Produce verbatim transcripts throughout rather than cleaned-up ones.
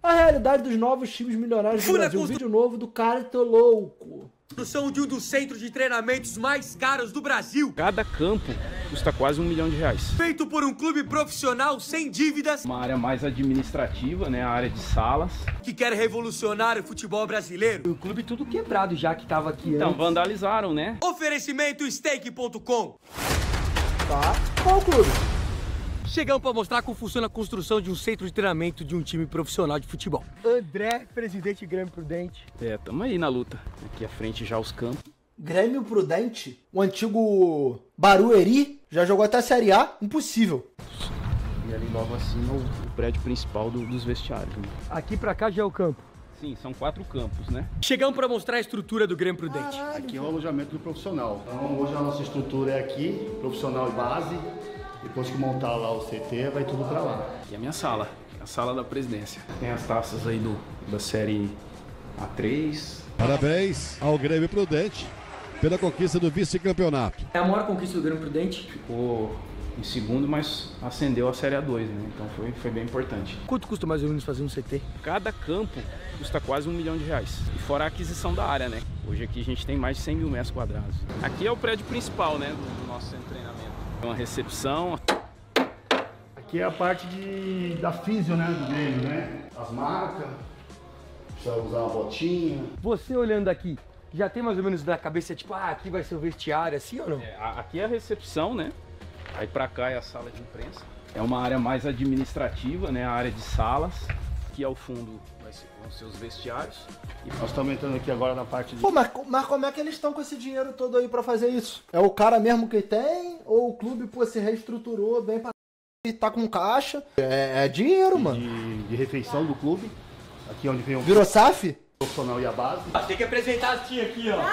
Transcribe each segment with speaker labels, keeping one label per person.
Speaker 1: A realidade dos novos times milionários do Brasil. Um vídeo novo do Cartolouco.
Speaker 2: Construção de um dos centros de treinamentos mais caros do Brasil.
Speaker 3: Cada campo custa quase um milhão de reais.
Speaker 2: Feito por um clube profissional sem dívidas.
Speaker 3: Uma área mais administrativa, né? A área de salas.
Speaker 2: Que quer revolucionar o futebol brasileiro.
Speaker 1: O clube tudo quebrado já que tava aqui
Speaker 3: Então,
Speaker 1: antes.
Speaker 3: vandalizaram, né?
Speaker 2: Oferecimento stake ponto com.
Speaker 1: Tá. Qual o clube?
Speaker 2: Chegamos para mostrar como funciona a construção de um centro de treinamento de um time profissional de futebol.
Speaker 1: André, presidente Grêmio Prudente.
Speaker 3: É, tamo aí na luta. Aqui à frente já os campos.
Speaker 1: Grêmio Prudente, o antigo Barueri, já jogou até a Série A, impossível.
Speaker 3: E ali logo acima o, o prédio principal do, dos vestiários. Né?
Speaker 1: Aqui pra cá já é o campo.
Speaker 3: Sim, são quatro campos, né?
Speaker 2: Chegamos para mostrar a estrutura do Grêmio Prudente.
Speaker 1: Caralho,
Speaker 4: aqui é o alojamento do profissional. Então hoje a nossa estrutura é aqui, profissional e base. Depois que montar lá o C T, vai tudo pra lá.
Speaker 3: E a minha sala, a sala da presidência. Tem as taças aí do, da série A três.
Speaker 5: Parabéns ao Grêmio Prudente pela conquista do vice-campeonato.
Speaker 1: É a maior conquista do Grêmio Prudente?
Speaker 3: Ficou em segundo, mas ascendeu a série A dois, né? Então foi, foi bem importante.
Speaker 1: Quanto custa mais ou menos fazer um C T?
Speaker 3: Cada campo custa quase um milhão de reais. E fora a aquisição da área, né? Hoje aqui a gente tem mais de cem mil metros quadrados. Aqui é o prédio principal, né? Do, do nosso centro de treinamento. Uma recepção.
Speaker 4: Aqui é a parte de, da físio, né, do Grêmio, né? As marcas, precisa usar uma botinha.
Speaker 1: Você olhando aqui, já tem mais ou menos na cabeça, tipo, ah, aqui vai ser o vestiário, assim ou não?
Speaker 3: É, aqui é a recepção, né? Aí pra cá é a sala de imprensa. É uma área mais administrativa, né? A área de salas. Aqui ao fundo vai ser, vão ser os vestiários.
Speaker 4: E nós estamos entrando aqui agora na parte de...
Speaker 1: Pô, mas, mas como é que eles estão com esse dinheiro todo aí pra fazer isso? É o cara mesmo que tem? Ou o clube, pô, se reestruturou bem pra... e tá com caixa? É, é dinheiro, mano.
Speaker 4: De, de refeição do clube. Aqui onde vem o
Speaker 1: Virou S A F?
Speaker 4: profissional e a base.
Speaker 2: Tem que apresentar as tia aqui, ó.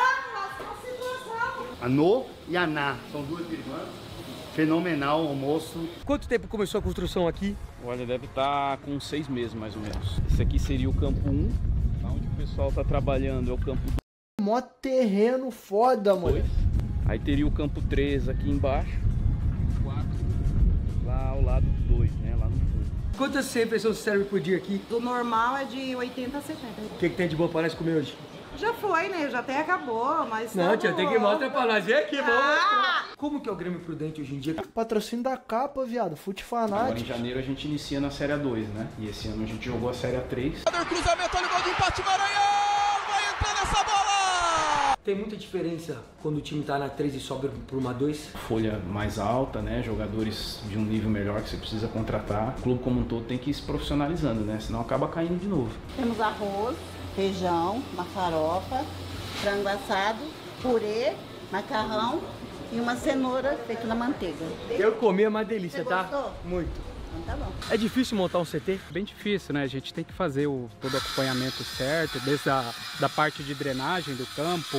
Speaker 4: A No e a Na, são duas irmãs. Fenomenal almoço.
Speaker 2: Quanto tempo começou a construção aqui?
Speaker 3: Olha, deve estar com seis meses mais ou menos. Esse aqui seria o campo um, onde o pessoal tá trabalhando é o campo dois.
Speaker 1: Mó terreno foda, mano.
Speaker 3: Aí teria o campo três aqui embaixo. quatro lá ao lado do dois, né? Lá no fundo.
Speaker 1: Quantas refeições serve por dia aqui?
Speaker 6: Do normal é de oitenta a setenta.
Speaker 1: O que, que tem de bom pra nós comer hoje?
Speaker 6: Já foi, né? Já até acabou, mas...
Speaker 1: Não,
Speaker 6: tá
Speaker 1: tia, tem
Speaker 6: bom.
Speaker 1: que mostrar pra nós. Vem aqui, vamos
Speaker 6: Ah!
Speaker 1: mostrar. Como que é o Grêmio Prudente hoje em dia? Patrocínio da capa, viado. Fute
Speaker 3: Agora em
Speaker 1: fanático.
Speaker 3: janeiro a gente inicia na série A dois, né? E esse ano a gente jogou a série A três.
Speaker 2: Cruzamento, olha o gol de empate, Maranhão! Vai entrar nessa bola!
Speaker 1: Tem muita diferença quando o time tá na três e sobe por uma dois?
Speaker 3: Folha mais alta, né? Jogadores de um nível melhor que você precisa contratar. O clube como um todo tem que ir se profissionalizando, né? Senão acaba caindo de novo.
Speaker 6: Temos arroz, feijão, uma farofa, frango assado, purê, macarrão e uma cenoura feita na manteiga.
Speaker 1: Eu comi é uma delícia,
Speaker 6: Você
Speaker 1: tá?
Speaker 6: gostou?
Speaker 1: Muito.
Speaker 6: Então tá bom.
Speaker 1: É difícil montar um C T?
Speaker 7: Bem difícil, né? A gente tem que fazer o, todo o acompanhamento certo, desde a da parte de drenagem do campo.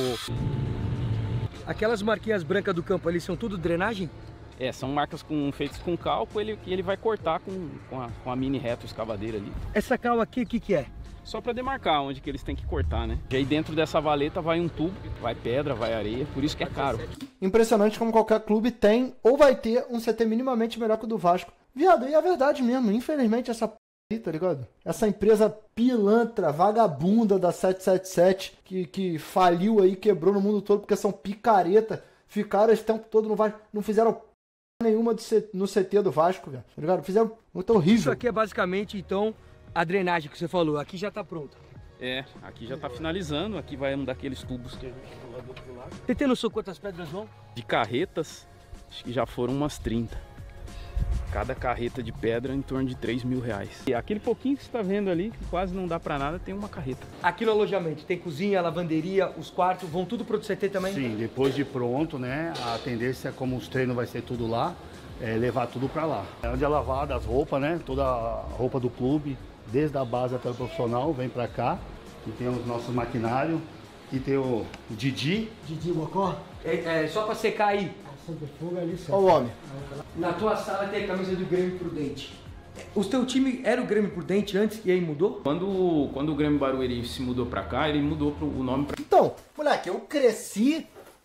Speaker 1: Aquelas marquinhas brancas do campo ali são tudo drenagem?
Speaker 3: É, são marcas com, feitas com cálculo ele, e ele vai cortar com, com, a, com a mini reto escavadeira ali.
Speaker 1: Essa cal aqui, o que que é?
Speaker 3: Só para demarcar onde que eles têm que cortar, né? E aí dentro dessa valeta vai um tubo, vai pedra, vai areia, por isso que é caro.
Speaker 1: Impressionante como qualquer clube tem ou vai ter um C T minimamente melhor que o do Vasco. Viado, e é verdade mesmo, infelizmente essa p aí, tá ligado? Essa empresa pilantra, vagabunda da sete sete sete, que, que faliu aí, quebrou no mundo todo porque são picareta, ficaram esse tempo todo no Vasco, não fizeram p nenhuma do C, no C T do Vasco, velho, tá ligado? Fizeram muito horrível. Isso aqui é basicamente, então, a drenagem que você falou, aqui já tá pronta.
Speaker 3: É, aqui já tá finalizando, aqui vai um daqueles tubos que a gente falou do outro lado.
Speaker 1: Você tem noção quantas pedras vão?
Speaker 3: De carretas, acho que já foram umas trinta. Cada carreta de pedra em torno de três mil reais. E aquele pouquinho que você tá vendo ali, que quase não dá pra nada, tem uma carreta.
Speaker 1: Aqui no alojamento tem cozinha, lavanderia, os quartos, vão tudo pro C T também?
Speaker 4: Sim, depois de pronto, né? A tendência, como os treinos vai ser tudo lá, é levar tudo pra lá. É onde é lavada as roupas, né? Toda a roupa do clube, desde a base até o profissional, vem pra cá. E tem os nossos maquinários. Aqui tem o Didi.
Speaker 1: Didi Mocó? É, é só pra secar aí. Ó o homem. Na tua sala tem a camisa do Grêmio Prudente. O teu time era o Grêmio Prudente antes e aí mudou?
Speaker 3: Quando, quando o Grêmio Barueri se mudou pra cá, ele mudou pro, o nome pra...
Speaker 1: Então, moleque, eu cresci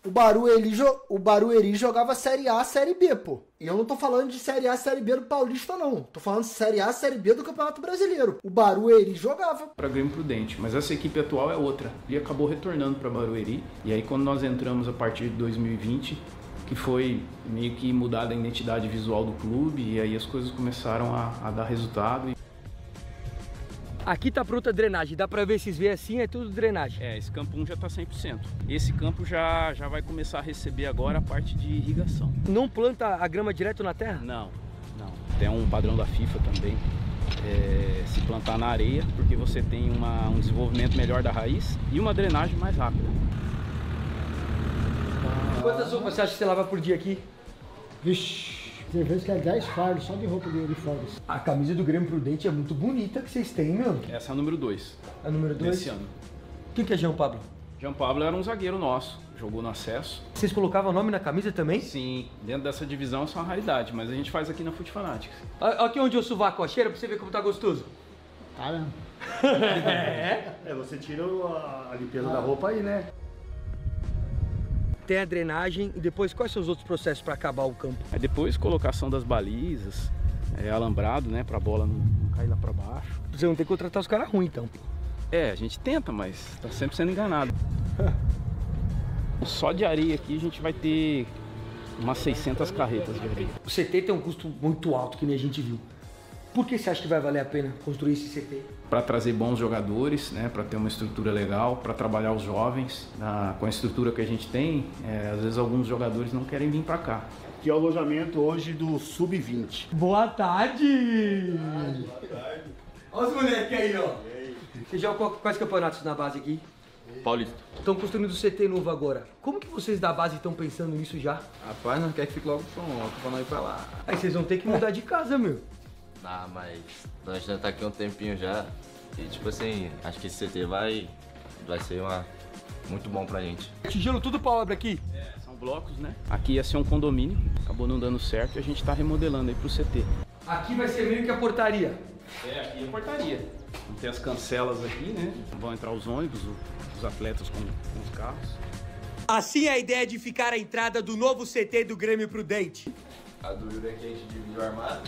Speaker 1: O Barueri, o Barueri jogava Série A, Série B, pô. E eu não tô falando de Série A, Série B do Paulista, não. Tô falando de Série A, Série B do Campeonato Brasileiro. O Barueri jogava.
Speaker 3: Para Grêmio Prudente, mas essa equipe atual é outra. E acabou retornando para Barueri. E aí quando nós entramos a partir de dois mil e vinte, que foi meio que mudada a identidade visual do clube, e aí as coisas começaram a, a dar resultado.
Speaker 2: Aqui tá pronta a drenagem, dá pra ver, vocês veem assim, é tudo drenagem.
Speaker 3: É, esse campo um já tá cem por cento. Esse campo já, já vai começar a receber agora a parte de irrigação.
Speaker 2: Não planta a grama direto na terra?
Speaker 3: Não, não. Tem um padrão da FIFA também, é, se plantar na areia, porque você tem uma, um desenvolvimento melhor da raiz e uma drenagem mais rápida.
Speaker 2: Quantas roupas você acha que você lava por dia aqui?
Speaker 8: Vixe, tem vezes que é dez fardos só de roupa de uniformes.
Speaker 2: A camisa do Grêmio Prudente é muito bonita que vocês têm, meu.
Speaker 3: Essa é a número dois.
Speaker 2: A número dois?
Speaker 3: Desse ano.
Speaker 2: Quem que é João Pablo?
Speaker 3: João Pablo era um zagueiro nosso, jogou no acesso.
Speaker 2: Vocês colocavam o nome na camisa também?
Speaker 3: Sim, dentro dessa divisão isso é uma raridade, mas a gente faz aqui na Fute Fanatics.
Speaker 2: Olha aqui onde eu sovaco, ó, cheira pra você ver como tá gostoso.
Speaker 8: Caramba.
Speaker 4: É? É, você tira a limpeza ah. da roupa aí, né?
Speaker 2: Tem a drenagem e depois quais são os outros processos para acabar o campo?
Speaker 3: Aí depois colocação das balizas, é, alambrado, né, pra bola não, não cair lá pra baixo.
Speaker 2: Você não tem que contratar os caras ruins então.
Speaker 3: É, a gente tenta, mas tá sempre sendo enganado. Só de areia aqui a gente vai ter umas seiscentas carretas de areia.
Speaker 2: O C T tem um custo muito alto, que nem a gente viu. Por que você acha que vai valer a pena construir esse C T?
Speaker 3: Para trazer bons jogadores, né, para ter uma estrutura legal, para trabalhar os jovens. Na, com a estrutura que a gente tem, é, às vezes alguns jogadores não querem vir para cá.
Speaker 4: Aqui é o alojamento hoje do sub vinte.
Speaker 2: Boa tarde! Boa tarde. Olha os moleques aí, ó. Você joga quais campeonatos na base aqui?
Speaker 9: Paulista.
Speaker 2: Estão construindo o C T novo agora. Como que vocês da base estão pensando nisso já?
Speaker 9: Rapaz, não quer que fique logo pronto pra não ir pra lá.
Speaker 2: Aí vocês vão ter que mudar de casa, meu.
Speaker 9: Ah, mas nós já tá aqui um tempinho já. E tipo assim, acho que esse C T vai, vai ser uma, muito bom pra gente.
Speaker 2: Tijolo tudo pra obra aqui?
Speaker 3: É, são blocos, né? Aqui ia ser um condomínio, acabou não dando certo e a gente tá remodelando aí pro C T.
Speaker 2: Aqui vai ser meio que a portaria.
Speaker 3: É, aqui é a portaria. Tem as cancelas aqui, né? Vão entrar os ônibus, os atletas com, com os carros.
Speaker 2: Assim é a ideia de ficar a entrada do novo C T do Grêmio Prudente.
Speaker 9: A do Yuri é que a gente divide o armário.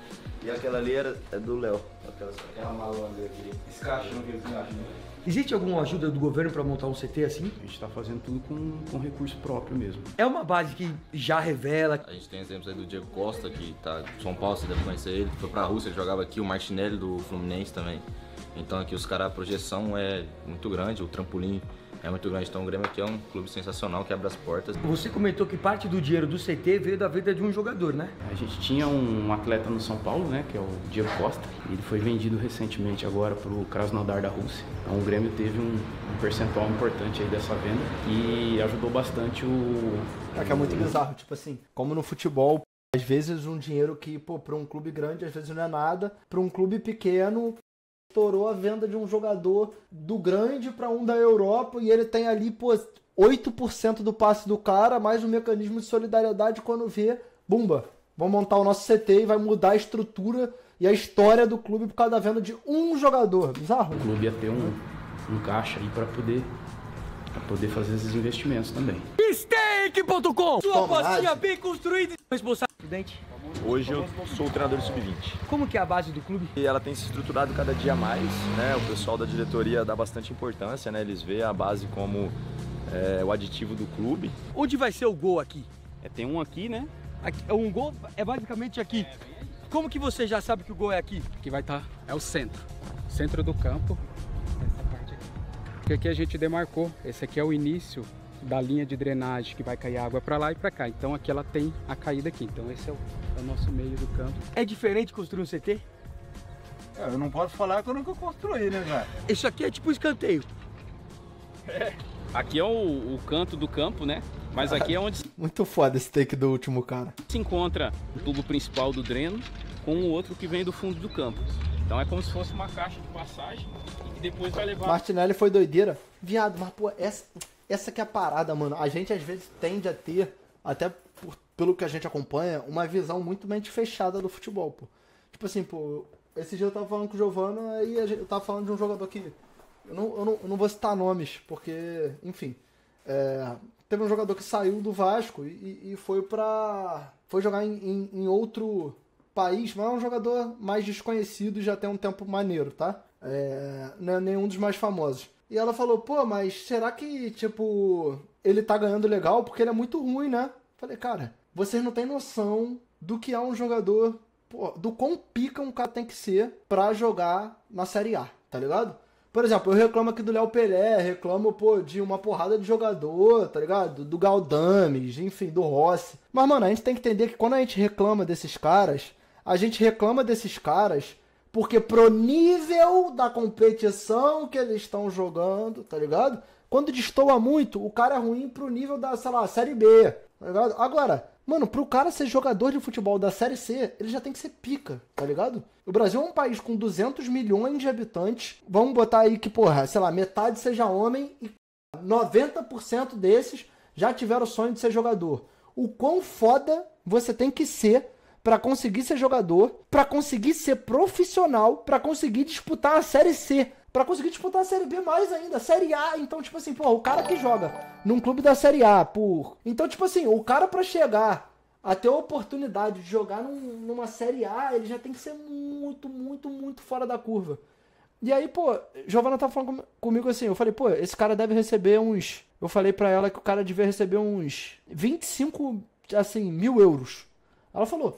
Speaker 9: E aquela ali era, é do Léo. Aquela, aquela malona aqui. Esse caixão aqui, esse caixão.
Speaker 2: Existe alguma ajuda do governo para montar um C T assim?
Speaker 3: A gente está fazendo tudo com, com recurso próprio mesmo.
Speaker 2: É uma base que já revela.
Speaker 9: A gente tem exemplos aí do Diego Costa, que tá em São Paulo, você deve conhecer ele. Foi pra Rússia, ele jogava aqui, o Martinelli do Fluminense também. Então aqui os caras, a projeção é muito grande, o trampolim é muito grande. Então o Grêmio aqui é um clube sensacional que abre as portas.
Speaker 2: Você comentou que parte do dinheiro do C T veio da venda de um jogador, né?
Speaker 3: A gente tinha um atleta no São Paulo, né, que é o Diego Costa. Ele foi vendido recentemente agora para o Krasnodar da Rússia. Então o Grêmio teve um, um percentual importante aí dessa venda e ajudou bastante o...
Speaker 1: É que é muito bizarro, tipo assim, como no futebol, às vezes um dinheiro que, pô, para um clube grande às vezes não é nada, para um clube pequeno estourou a venda de um jogador do grande para um da Europa e ele tem ali, pô, oito por cento do passe do cara, mais um mecanismo de solidariedade quando vê, bumba, vamos montar o nosso C T e vai mudar a estrutura e a história do clube por causa da venda de um jogador. Bizarro.
Speaker 3: O clube ia ter um, um caixa aí para poder, pra poder fazer esses investimentos também.
Speaker 2: Steak ponto com, sua postinha bem construída e responsável.
Speaker 10: Hoje eu sou o treinador sub vinte.
Speaker 2: Como que é a base do clube?
Speaker 10: E ela tem se estruturado cada dia mais, né? O pessoal da diretoria dá bastante importância, né? Eles veem a base como é, o aditivo do clube.
Speaker 2: Onde vai ser o gol aqui?
Speaker 3: É, tem um aqui, né?
Speaker 2: Aqui, um gol é basicamente aqui. Como que você já sabe que o gol é aqui?
Speaker 7: Aqui vai estar, é o centro. Centro do campo, essa parte aqui. Porque aqui a gente demarcou, esse aqui é o início da linha de drenagem que vai cair água para lá e para cá. Então aqui ela tem a caída aqui. Então esse é o, é o nosso meio do campo.
Speaker 2: É diferente construir um C T?
Speaker 11: É, eu não posso falar que eu nunca construí, né, cara?
Speaker 2: Isso aqui é tipo um escanteio.
Speaker 3: É. Aqui é o, o canto do campo, né? Mas aqui é onde...
Speaker 1: Muito foda esse take do último cara.
Speaker 3: Se encontra o tubo principal do dreno com o outro que vem do fundo do campo. Então é como se fosse uma caixa de passagem e que depois vai levar...
Speaker 1: Martinelli foi doideira. Viado, mas pô, essa... Essa que é a parada, mano. A gente às vezes tende a ter, até por, pelo que a gente acompanha, uma visão muito mente fechada do futebol, pô. Tipo assim, pô, esse dia eu tava falando com o Giovano e eu tava falando de um jogador que... Eu não, eu não, eu não vou citar nomes, porque, enfim... É, teve um jogador que saiu do Vasco e, e foi pra... foi jogar em, em, em outro país, mas é um jogador mais desconhecido e já tem um tempo maneiro, tá? É, não é nenhum dos mais famosos. E ela falou, pô, mas será que, tipo, ele tá ganhando legal? Porque ele é muito ruim, né? Falei, cara, vocês não têm noção do que é um jogador, pô, do quão pica um cara tem que ser pra jogar na Série A, tá ligado? Por exemplo, eu reclamo aqui do Léo Pelé, reclamo, pô, de uma porrada de jogador, tá ligado? Do Galdames, enfim, do Rossi. Mas, mano, a gente tem que entender que quando a gente reclama desses caras, a gente reclama desses caras porque pro nível da competição que eles estão jogando, tá ligado? Quando destoa muito, o cara é ruim pro nível da, sei lá, Série B, tá ligado? Agora, mano, pro cara ser jogador de futebol da Série C, ele já tem que ser pica, tá ligado? O Brasil é um país com duzentos milhões de habitantes. Vamos botar aí que, porra, sei lá, metade seja homem e noventa por cento desses já tiveram o sonho de ser jogador. O quão foda você tem que ser pra conseguir ser jogador, pra conseguir ser profissional, pra conseguir disputar a Série C, pra conseguir disputar a Série B mais ainda, a Série A. Então, tipo assim, pô, o cara que joga num clube da Série A, por... Então, tipo assim, o cara pra chegar a ter a oportunidade de jogar num, numa Série A, ele já tem que ser muito, muito, muito fora da curva. E aí, pô, Giovana tava falando com, comigo assim, eu falei, pô, esse cara deve receber uns... Eu falei pra ela que o cara devia receber uns vinte e cinco, assim, mil euros. Ela falou,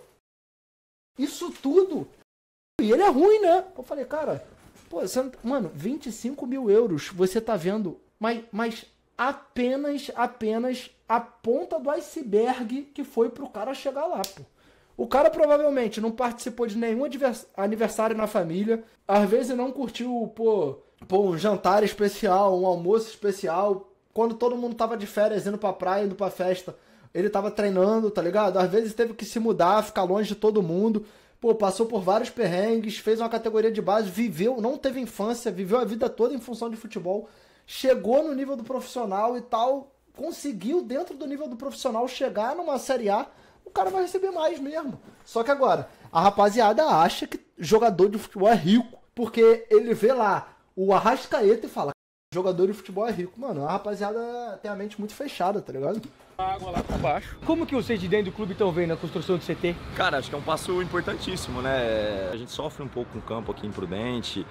Speaker 1: isso tudo? E ele é ruim, né? Eu falei, cara, pô, você não... mano, vinte e cinco mil euros, você tá vendo, mas, mas apenas, apenas a ponta do iceberg que foi pro cara chegar lá, pô. O cara provavelmente não participou de nenhum aniversário na família, às vezes não curtiu, pô, pô, um jantar especial, um almoço especial, quando todo mundo tava de férias, indo pra praia, indo pra festa, ele tava treinando, tá ligado? Às vezes teve que se mudar, ficar longe de todo mundo, pô, passou por vários perrengues, fez uma categoria de base, viveu, não teve infância, viveu a vida toda em função de futebol, chegou no nível do profissional e tal, conseguiu dentro do nível do profissional chegar numa Série A, o cara vai receber mais mesmo. Só que agora, a rapaziada acha que jogador de futebol é rico, porque ele vê lá o Arrascaeta e fala, jogador de futebol é rico. Mano, a rapaziada tem a mente muito fechada, tá ligado?
Speaker 2: Água lá pra baixo. Como que vocês de dentro do clube estão vendo a construção do C T?
Speaker 10: Cara, acho que é um passo importantíssimo, né? A gente sofre um pouco com o campo aqui em Prudente.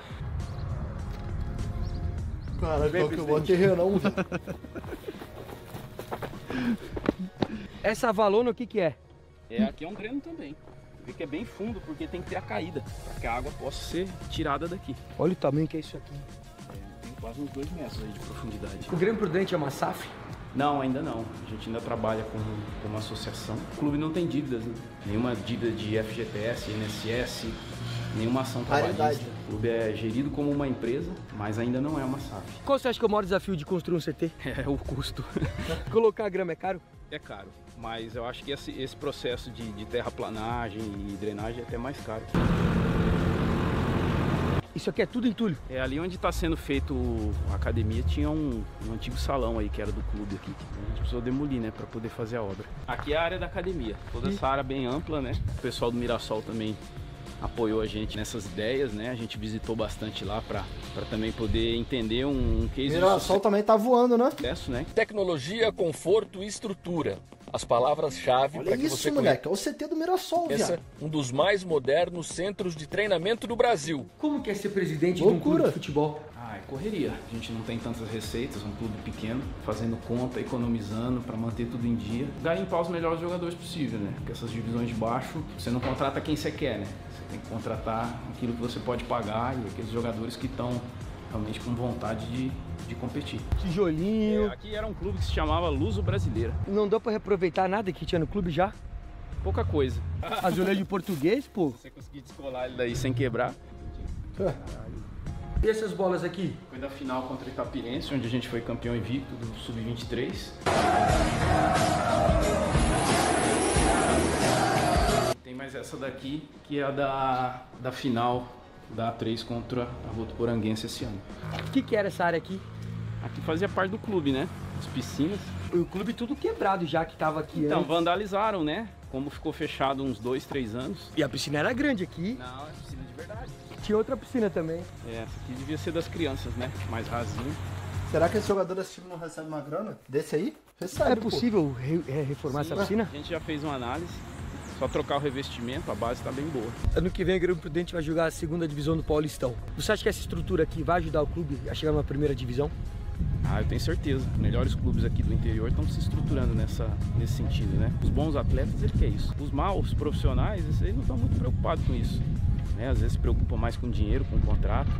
Speaker 1: Caralho, qual que eu vou terrenão, velho.
Speaker 2: Essa valona, o que que é?
Speaker 3: É, aqui é um dreno também. Vê que é bem fundo, porque tem que ter a caída, para que a água possa ser tirada daqui.
Speaker 2: Olha o tamanho que é isso aqui.
Speaker 3: É, tem quase uns dois metros aí de profundidade.
Speaker 2: O Grêmio Prudente é uma S A F?
Speaker 3: Não, ainda não. A gente ainda trabalha como, como associação. O clube não tem dívidas, né? Nenhuma dívida de F G T S, I N S S, nenhuma ação trabalhista. O clube é gerido como uma empresa, mas ainda não é uma S A F.
Speaker 2: Qual você acha que é o maior desafio de construir um C T?
Speaker 3: É o custo.
Speaker 2: Colocar grama é caro?
Speaker 3: É caro, mas eu acho que esse, esse processo de, de terraplanagem e drenagem é até mais caro.
Speaker 2: Isso aqui é tudo entulho?
Speaker 3: É, ali onde está sendo feito a academia tinha um, um antigo salão aí que era do clube aqui. A gente precisou demolir, né, para poder fazer a obra. Aqui é a área da academia, toda essa área bem ampla, né? O pessoal do Mirassol também apoiou a gente nessas ideias, né? A gente visitou bastante lá para também poder entender um, um case.
Speaker 1: O Mirassol também tá voando, né?
Speaker 3: Sucesso, né?
Speaker 12: Tecnologia, conforto e estrutura. As palavras-chave para que
Speaker 1: isso,
Speaker 12: você
Speaker 1: moleque, é o C T do Mirassol,
Speaker 12: Esse
Speaker 1: viado.
Speaker 12: é um dos mais modernos centros de treinamento do Brasil.
Speaker 2: Como que é ser presidente
Speaker 1: Loucura.
Speaker 2: de um clube de futebol?
Speaker 3: Ah, é correria. A gente não tem tantas receitas, um clube pequeno, fazendo conta, economizando para manter tudo em dia. Garimpar os melhores jogadores possível, né? Porque essas divisões de baixo, você não contrata quem você quer, né? Você tem que contratar aquilo que você pode pagar e aqueles jogadores que estão realmente com vontade de, de competir.
Speaker 2: Tijolinho.
Speaker 3: É, aqui era um clube que se chamava Luso Brasileira.
Speaker 2: Não deu para reaproveitar nada que tinha no clube já?
Speaker 3: Pouca coisa.
Speaker 2: Azulejo português, pô.
Speaker 3: Você conseguir descolar ele daí sem quebrar.
Speaker 2: E essas bolas aqui?
Speaker 3: Foi da final contra o Itapirense, onde a gente foi campeão invicto do sub vinte e três. Tem mais essa daqui, que é a da, da final da A três contra a Votuporanguense esse ano.
Speaker 2: O que que era essa área aqui?
Speaker 3: Aqui fazia parte do clube, né? As piscinas.
Speaker 2: O clube tudo quebrado já que tava aqui
Speaker 3: Então,
Speaker 2: antes.
Speaker 3: vandalizaram, né? Como ficou fechado uns dois, três anos.
Speaker 2: E a piscina era grande aqui.
Speaker 3: Não, é piscina de verdade.
Speaker 2: Tinha outra piscina também.
Speaker 3: É, essa aqui devia ser das crianças, né? Mais rasinho.
Speaker 1: Será que esse jogador desse time não recebe uma grana? Desse aí? Recebe,
Speaker 2: É possível re é, reformar
Speaker 3: Sim,
Speaker 2: essa piscina?
Speaker 3: A gente já fez uma análise, só trocar o revestimento, a base está bem boa.
Speaker 2: Ano que vem o Grêmio Prudente vai jogar a segunda divisão do Paulistão. Você acha que essa estrutura aqui vai ajudar o clube a chegar na primeira divisão?
Speaker 3: Ah, eu tenho certeza. Os melhores clubes aqui do interior estão se estruturando nessa, nesse sentido, né? Os bons atletas, ele quer isso. Os maus profissionais, eles não estão muito preocupados com isso. Né? Às vezes se preocupam mais com dinheiro, com contrato.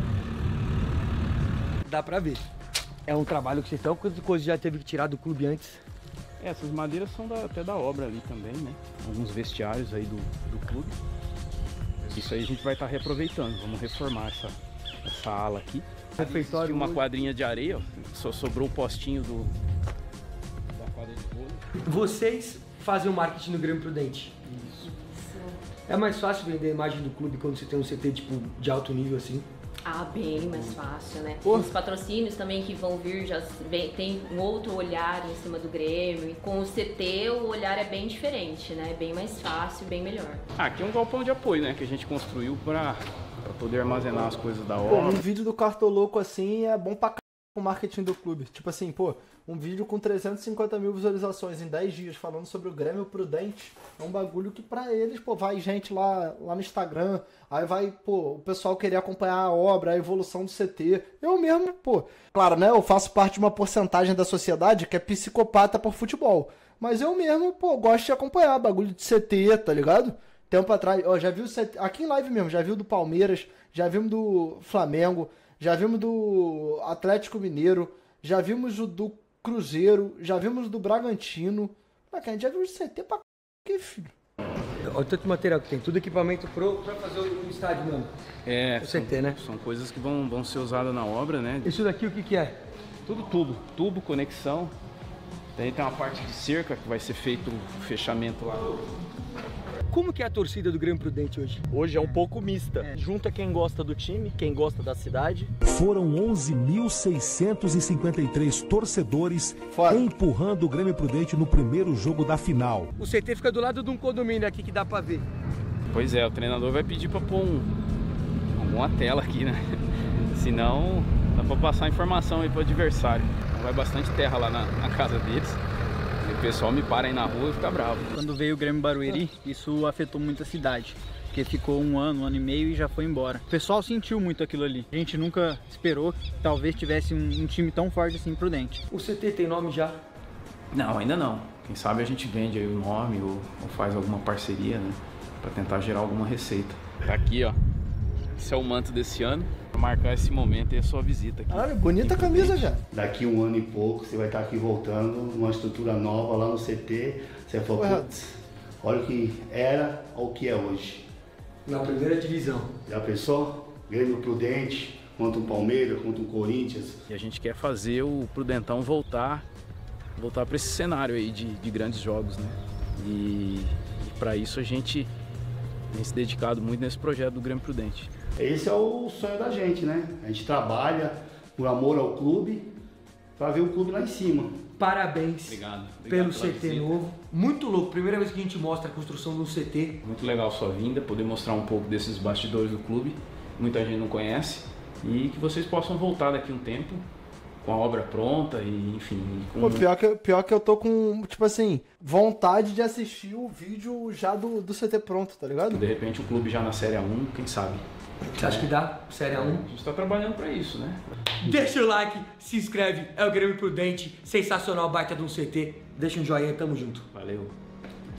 Speaker 2: Dá pra ver. É um trabalho que vocês estão, quantas coisas já teve que tirar do clube antes?
Speaker 3: É, essas madeiras são da, até da obra ali também, né? Alguns vestiários aí do, do clube. Isso aí a gente vai estar reaproveitando. Vamos reformar essa, essa ala aqui.
Speaker 2: Refeitório.
Speaker 3: Tinha uma quadrinha de areia, ó, só sobrou o postinho do, da quadra de vôlei.
Speaker 2: Vocês fazem o marketing no Grêmio Prudente.
Speaker 3: Isso.
Speaker 2: É mais fácil vender a imagem do clube quando você tem um C T tipo, de alto nível assim?
Speaker 13: Ah, bem mais fácil, né?
Speaker 2: Pô.
Speaker 13: Os patrocínios também que vão vir já vem, tem um outro olhar em cima do Grêmio. E com o C T o olhar é bem diferente, né? Bem mais fácil, bem melhor.
Speaker 3: Ah, aqui é um galpão de apoio, né? Que a gente construiu para poder armazenar as coisas da
Speaker 1: Pô,
Speaker 3: obra.
Speaker 1: um vídeo do Cartoloco assim é bom pra c... o marketing do clube. Tipo assim, pô, um vídeo com trezentas e cinquenta mil visualizações em dez dias falando sobre o Grêmio Prudente é um bagulho que pra eles, pô, vai gente lá, lá no Instagram, aí vai, pô, o pessoal querer acompanhar a obra, a evolução do C T. Eu mesmo, pô, claro, né, eu faço parte de uma porcentagem da sociedade que é psicopata por futebol, mas eu mesmo, pô, gosto de acompanhar bagulho de C T, tá ligado? Tempo atrás, ó, já viu o C T, aqui em live mesmo, já viu do Palmeiras, já vimos do Flamengo, já vimos do Atlético Mineiro, já vimos o do Cruzeiro, já vimos do Bragantino. Mas, cara, a gente já viu o C T pra que, filho?
Speaker 2: Olha o tanto de material que tem, tudo equipamento pro pra fazer o estádio mesmo.
Speaker 3: É,
Speaker 2: o C T,
Speaker 3: são,
Speaker 2: né?
Speaker 3: São coisas que vão, vão ser usadas na obra, né?
Speaker 2: Isso daqui o que que é?
Speaker 3: Tudo tubo, tubo, conexão. Daí tem uma parte de cerca que vai ser feito o fechamento lá.
Speaker 2: Como que é a torcida do Grêmio Prudente hoje?
Speaker 10: Hoje é um pouco mista. É. Junta quem gosta do time, quem gosta da cidade.
Speaker 14: Foram onze mil seiscentos e cinquenta e três torcedores Fora. empurrando o Grêmio Prudente no primeiro jogo da final.
Speaker 2: O C T fica do lado de um condomínio aqui que dá pra ver.
Speaker 3: Pois é, o treinador vai pedir pra pôr um, alguma tela aqui, né? Senão dá pra passar informação aí pro adversário. Vai bastante terra lá na, na casa deles. O pessoal me para aí na rua e fica bravo.
Speaker 15: Quando veio o Grêmio Barueri, isso afetou muito a cidade. Porque ficou um ano, um ano e meio e já foi embora. O pessoal sentiu muito aquilo ali. A gente nunca esperou que talvez tivesse um, um time tão forte assim, Prudente.
Speaker 2: O C T tem nome já?
Speaker 3: Não, ainda não. Quem sabe a gente vende aí o nome ou, ou faz alguma parceria, né? Pra tentar gerar alguma receita. Tá aqui, ó. Esse é o manto desse ano. Pra marcar esse momento e a sua visita aqui.
Speaker 1: Olha, bonita a camisa já.
Speaker 4: Daqui um ano e pouco você vai estar aqui voltando, uma estrutura nova lá no C T. Você falou, putz, olha o que era ou o que é hoje.
Speaker 2: Na primeira divisão.
Speaker 4: Já pensou? Grêmio Prudente, contra o Palmeiras, contra o Corinthians.
Speaker 3: E a gente quer fazer o Prudentão voltar, voltar para esse cenário aí de, de grandes jogos, né? E, e para isso a gente tem se dedicado muito nesse projeto do Grêmio Prudente.
Speaker 4: Esse é o sonho da gente, né? A gente trabalha por amor ao clube para ver o clube lá em cima.
Speaker 2: Parabéns
Speaker 3: obrigado, obrigado
Speaker 2: pelo C T novo. Muito louco, primeira vez que a gente mostra a construção de um C T.
Speaker 3: Muito legal a sua vinda, poder mostrar um pouco desses bastidores do clube. Muita gente não conhece. E que vocês possam voltar daqui a um tempo com a obra pronta e enfim. Com...
Speaker 1: Pô, pior, que, pior que eu tô com, tipo assim, vontade de assistir o vídeo já do, do C T pronto, tá ligado?
Speaker 3: De repente o clube já na Série A um, quem sabe?
Speaker 2: Você acha que dá? Série A um?
Speaker 3: A gente tá trabalhando pra isso, né?
Speaker 2: Deixa o like, se inscreve, é o Grêmio Prudente, sensacional, baita de um C T. Deixa um joinha, tamo junto.
Speaker 3: Valeu.